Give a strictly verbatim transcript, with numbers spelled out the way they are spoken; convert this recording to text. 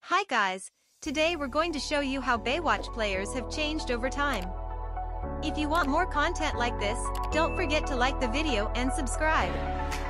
Hi guys, today we're going to show you how Baywatch players have changed over time. If you want more content like this, don't forget to like the video and subscribe.